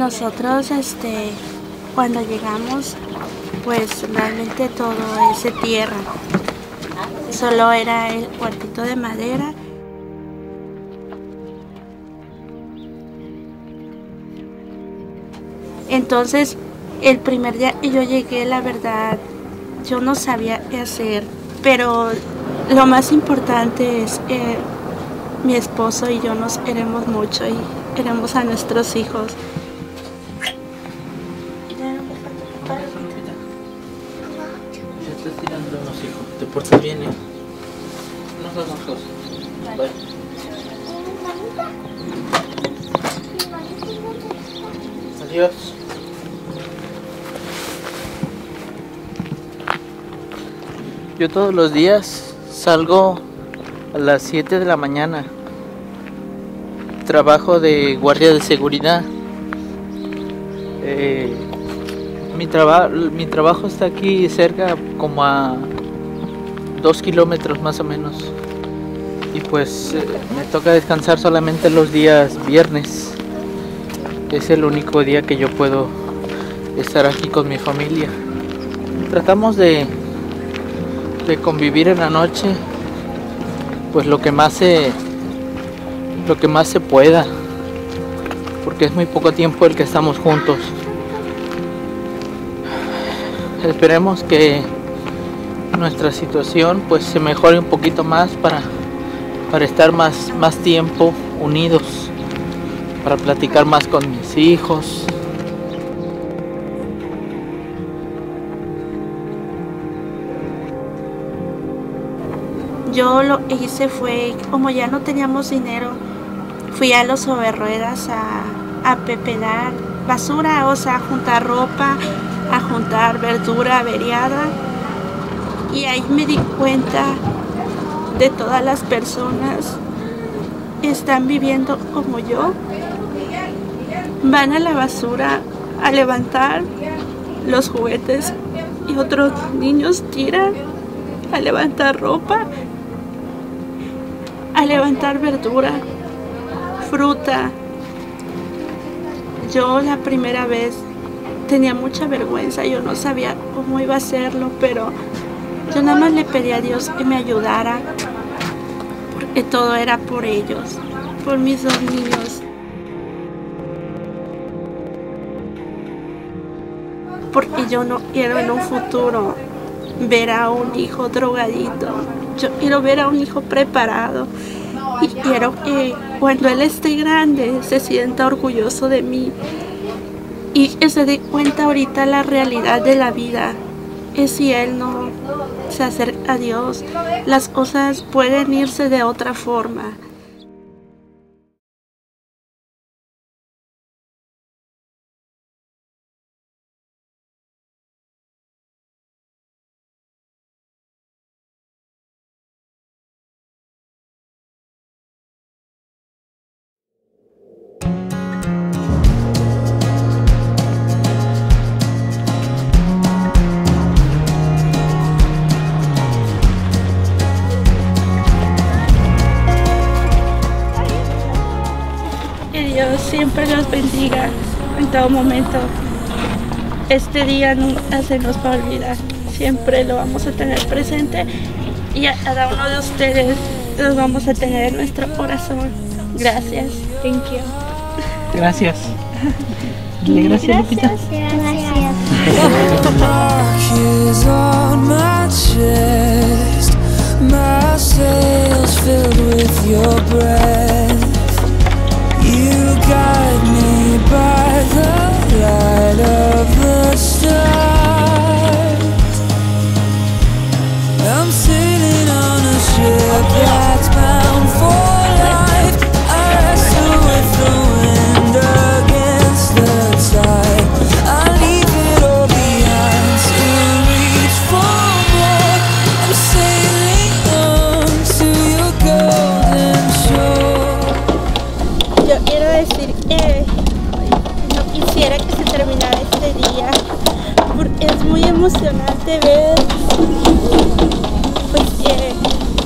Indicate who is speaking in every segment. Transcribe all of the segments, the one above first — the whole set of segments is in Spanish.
Speaker 1: Nosotros, cuando llegamos, pues realmente todo es de tierra. Solo era el cuartito de madera. Entonces, el primer día que yo llegué, la verdad, yo no sabía qué hacer. Pero lo más importante es que mi esposo y yo nos queremos mucho y queremos a nuestros hijos.
Speaker 2: Te estás tirando unos hijos. Te portas bien, ¿eh? No hagamos cosas. Vale. Adiós. Yo todos los días salgo a las 7 de la mañana. Trabajo de guardia de seguridad. Mi trabajo está aquí cerca, como a 2 kilómetros más o menos. Y pues me toca descansar solamente los días viernes. Es el único día que yo puedo estar aquí con mi familia. Tratamos de convivir en la noche, pues lo que más se pueda, porque es muy poco tiempo el que estamos juntos. Esperemos que nuestra situación pues se mejore un poquito más para estar más tiempo unidos, para platicar más con mis hijos.
Speaker 1: Yo lo que hice fue, como ya no teníamos dinero, fui a los sobre ruedas a pepenar basura, o sea, a juntar ropa, a juntar verdura averiada. Y ahí me di cuenta de todas las personas que están viviendo como yo. Van a la basura a levantar los juguetes y otros niños tiran, a levantar ropa, a levantar verdura, fruta. Yo la primera vez tenía mucha vergüenza, yo no sabía cómo iba a hacerlo, pero yo nada más le pedí a Dios que me ayudara, porque todo era por ellos, por mis 2 niños. Porque yo no quiero en un futuro ver a un hijo drogadito. Yo quiero ver a un hijo preparado y quiero que cuando él esté grande se sienta orgulloso de mí y que se dé cuenta ahorita la realidad de la vida. Que si él no se acerca a Dios, las cosas pueden irse de otra forma. Que Dios siempre los bendiga en todo momento. Este día nunca se nos va a olvidar. Siempre lo vamos a tener presente y a cada uno de ustedes los vamos a tener en nuestro corazón. Gracias. Thank you.
Speaker 2: Gracias. Dile gracias, Lupita.
Speaker 3: You guide me by the light of the stars. I'm sailing on a ship that's bound for life. I wrestle with the wind against the tide. I leave it all behind to reach for more. I'm sailing on to your golden shore.
Speaker 1: Yo quiero decir que no quisiera que se terminara este día, porque es muy emocionante ver pues que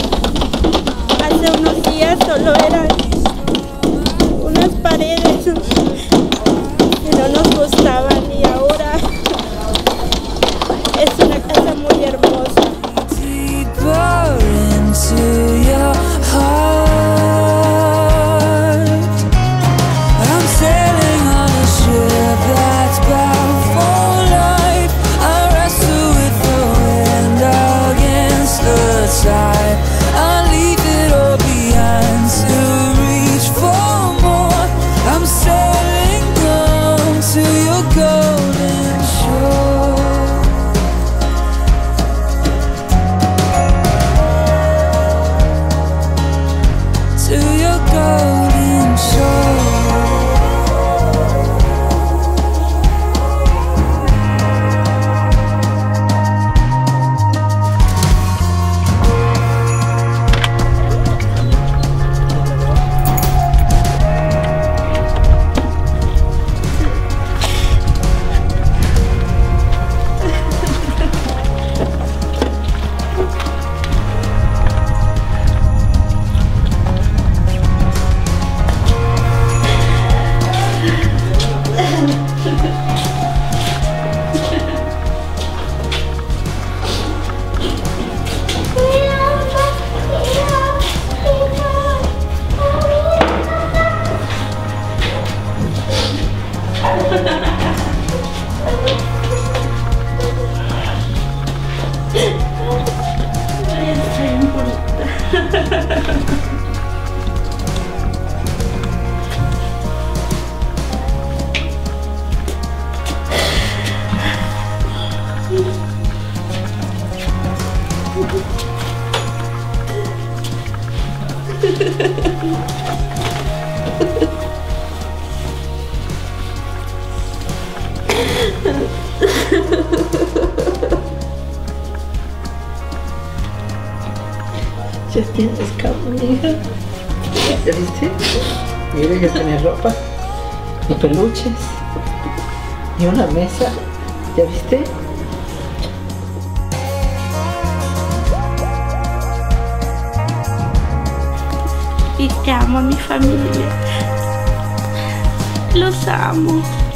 Speaker 1: hace unos días solo eran unas paredes que no Es una casa muy hermosa.
Speaker 3: Deeper into your heart. I'm sailing on a ship that's bound for life. I wrestle with the wind against the tide. I leave it all behind to reach for more. I'm sailing down to your golden shore. To your golden shore.
Speaker 2: Ya tienes cama, hija. ¿Ya viste? Mira, ya tienes ropa y peluches y una mesa. ¿Ya viste?
Speaker 1: Y te amo a mi familia. Los amo.